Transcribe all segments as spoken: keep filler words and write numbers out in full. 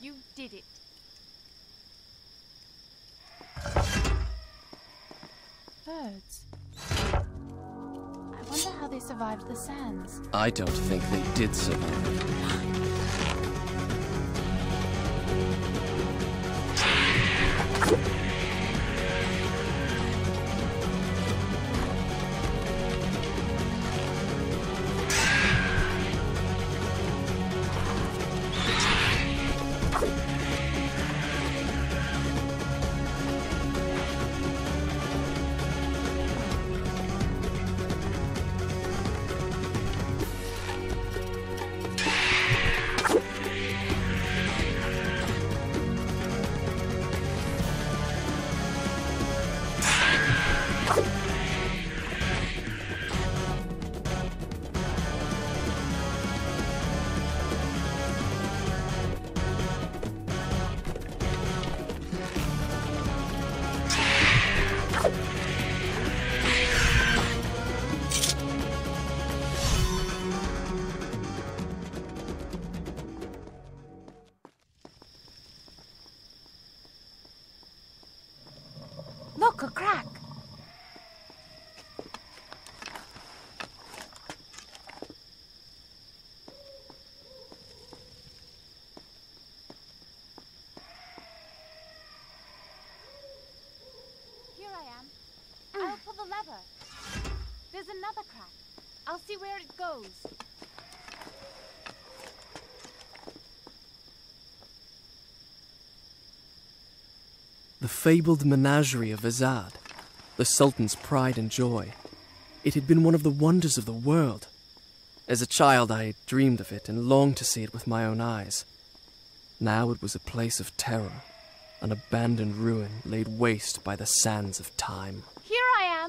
You did it. Birds. I wonder how they survived the sands. I don't think they did survive. Look, a crack! Here I am. I'll pull the lever. There's another crack. I'll see where it goes. The fabled menagerie of Azad, the Sultan's pride and joy. It had been one of the wonders of the world. As a child, I had dreamed of it and longed to see it with my own eyes. Now it was a place of terror, an abandoned ruin laid waste by the sands of time. Here I am.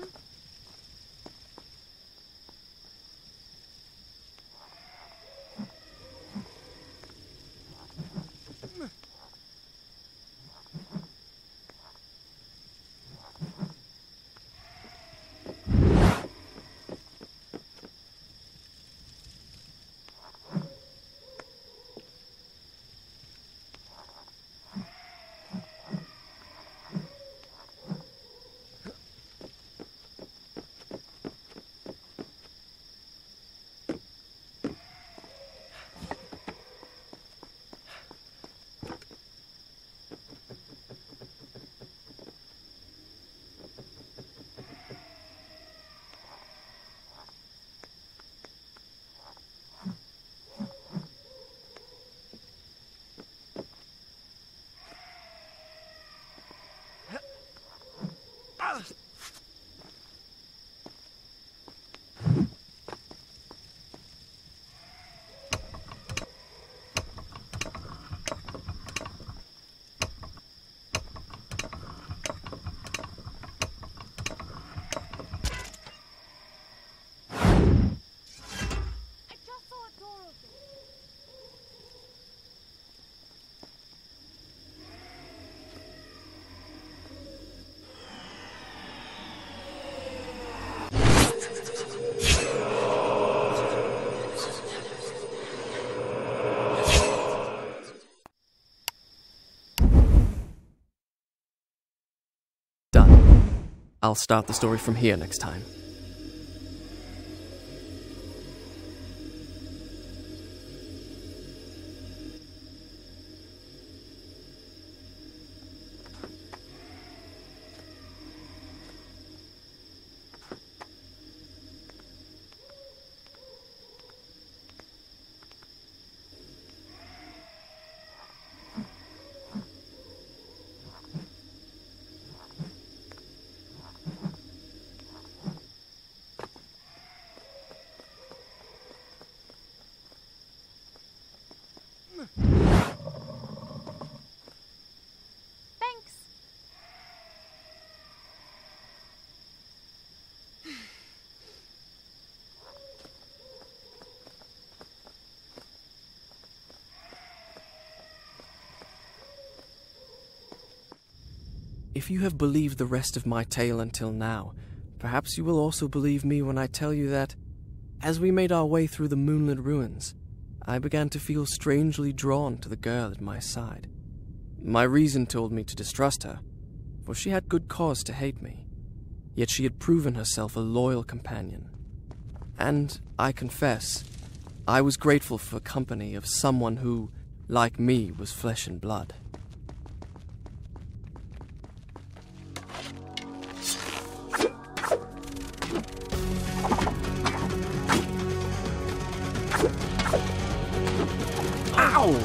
I'll start the story from here next time. If you have believed the rest of my tale until now, perhaps you will also believe me when I tell you that, as we made our way through the moonlit ruins, I began to feel strangely drawn to the girl at my side. My reason told me to distrust her, for she had good cause to hate me. Yet she had proven herself a loyal companion. And, I confess, I was grateful for the company of someone who, like me, was flesh and blood. Ow!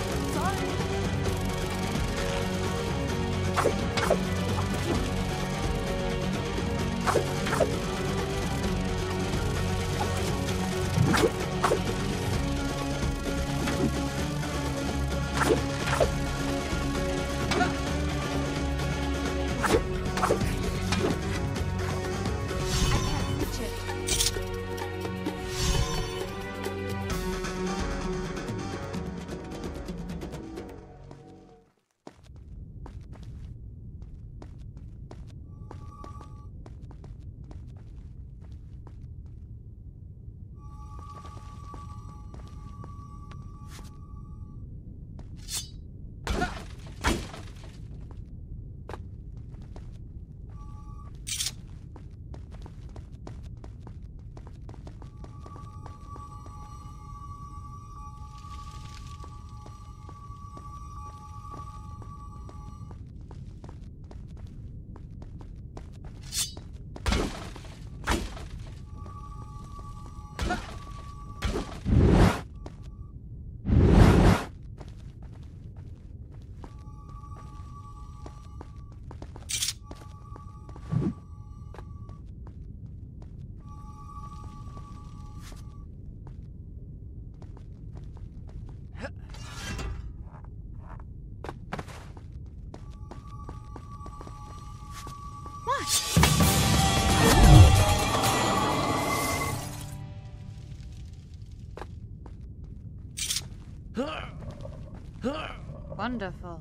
Wonderful.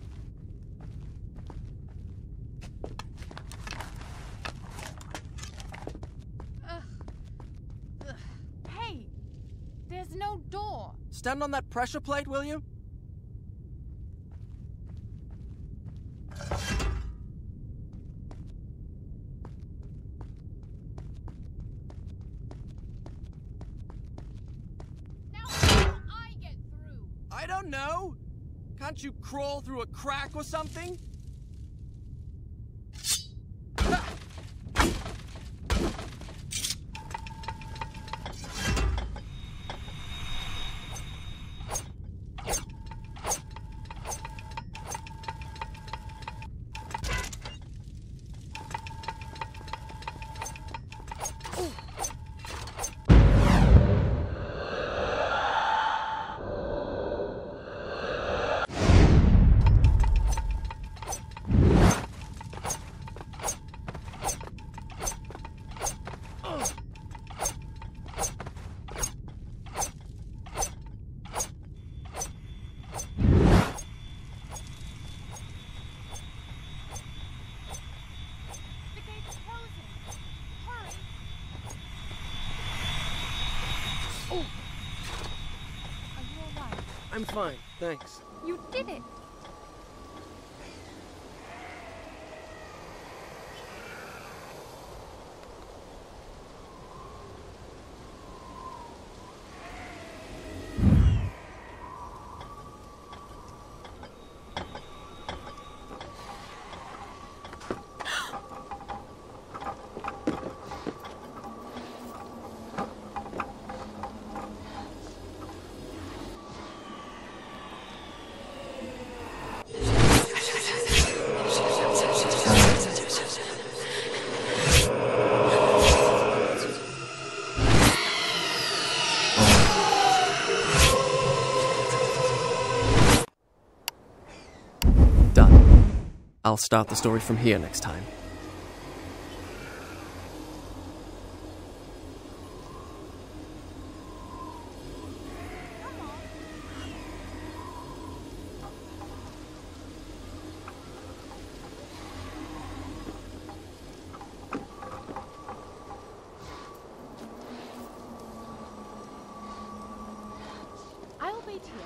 Ugh. Ugh. Hey! There's no door. Stand on that pressure plate, will you? Now how do I get through? I don't know. Can't you crawl through a crack or something? I'm fine, thanks. You did it! I'll start the story from here next time. I'll wait here.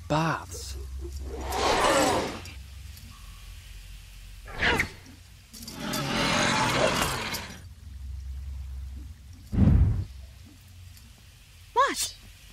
baths. What?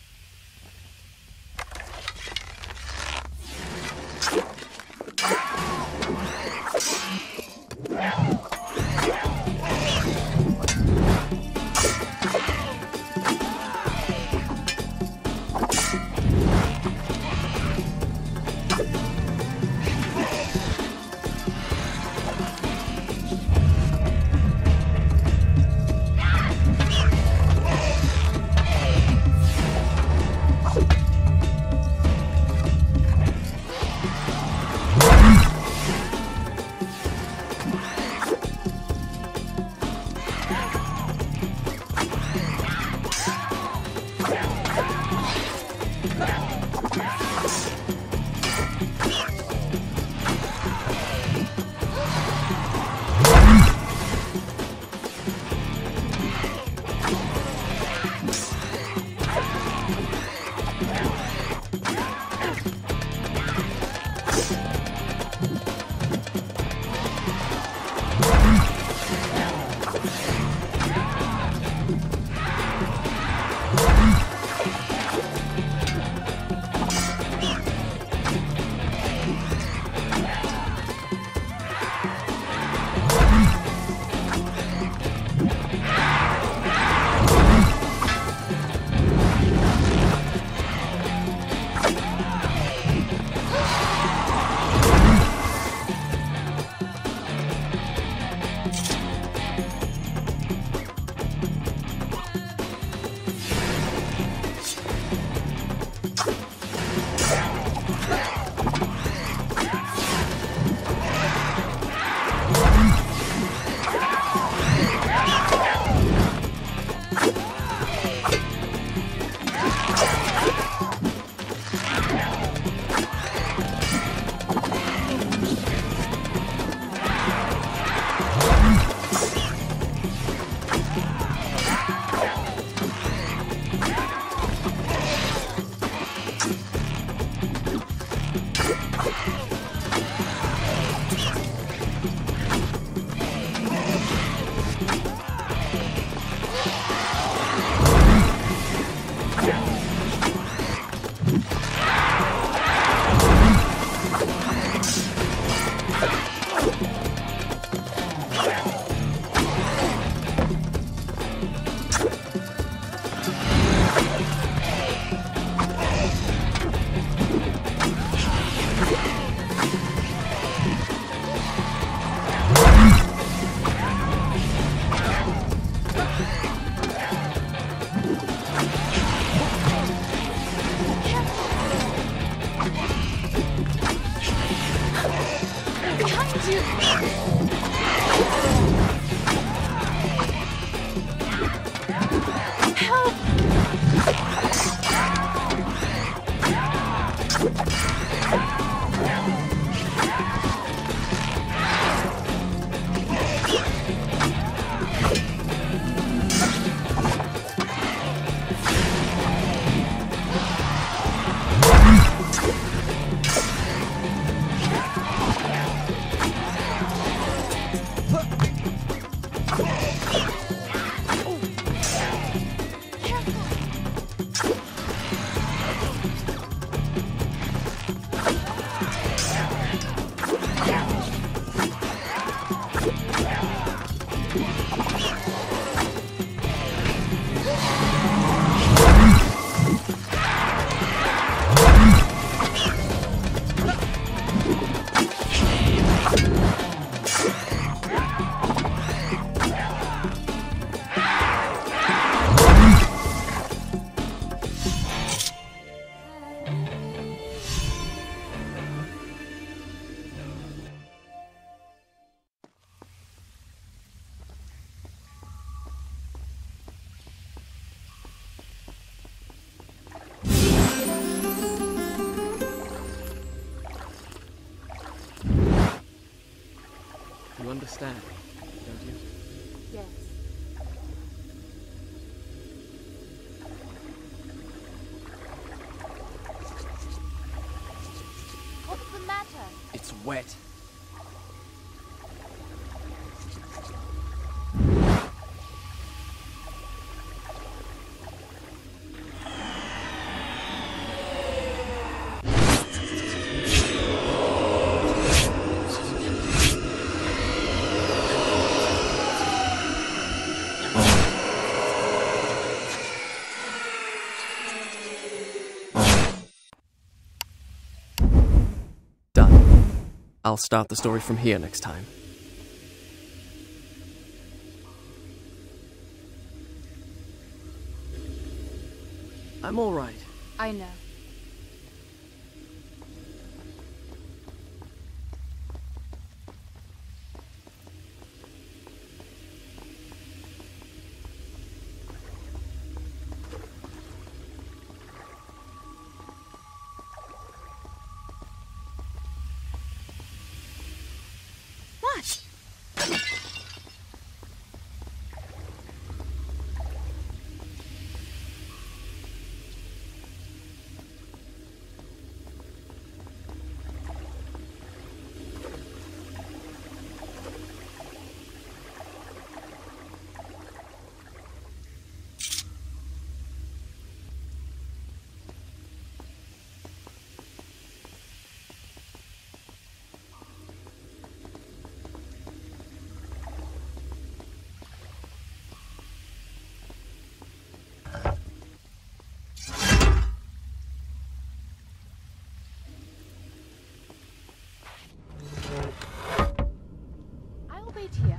You understand, don't you? Yes. wet. I'll start the story from here next time. I'm all right. I know. What? Here.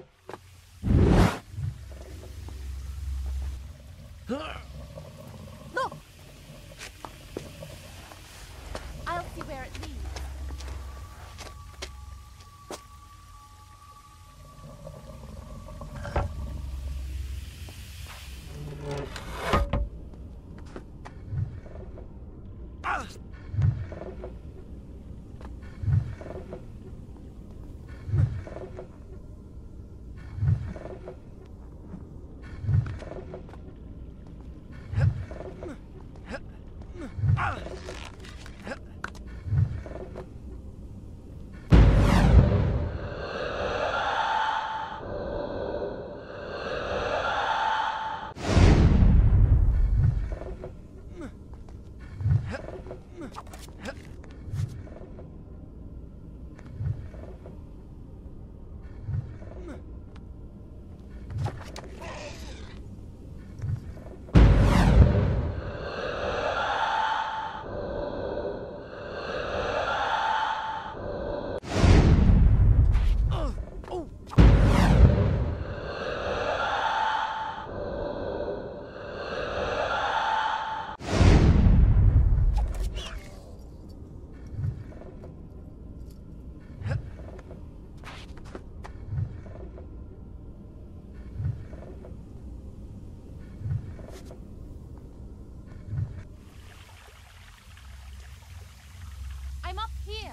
Look! I'll see where it leads. I'm up here.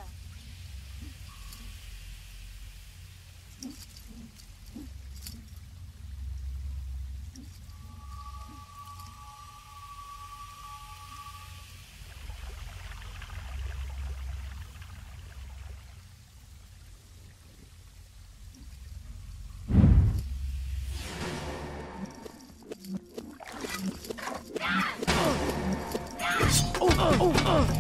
Oh, oh, oh.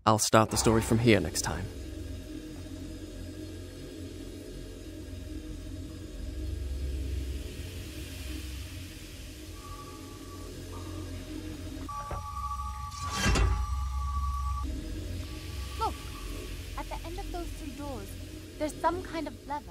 I'll start the story from here next time. Look! At the end of those three doors, there's some kind of lever.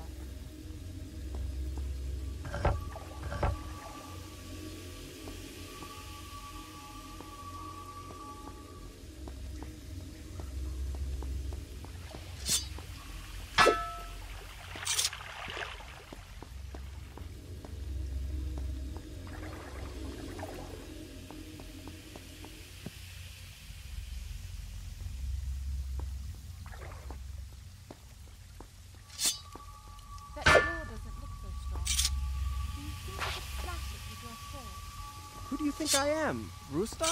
That door doesn't look so strong. Do you think you could slash it with your sword? Who do you think I am? Rustam?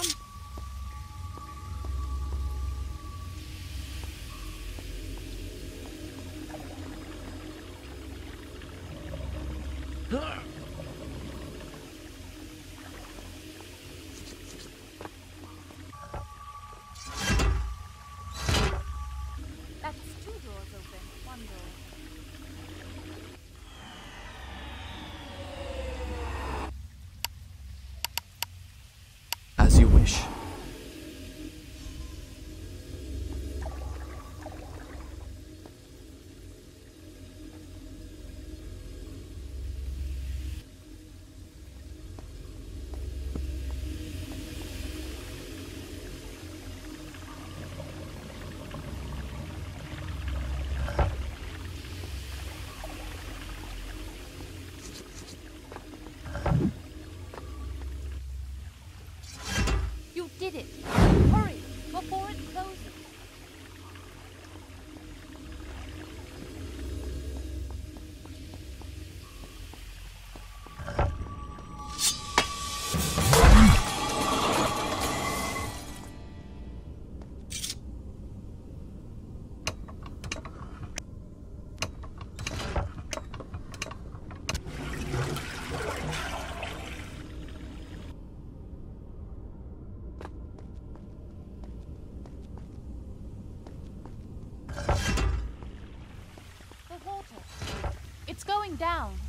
That's two doors open, one door. As you wish. You did it! Hurry, before it closes. The water. It's going down.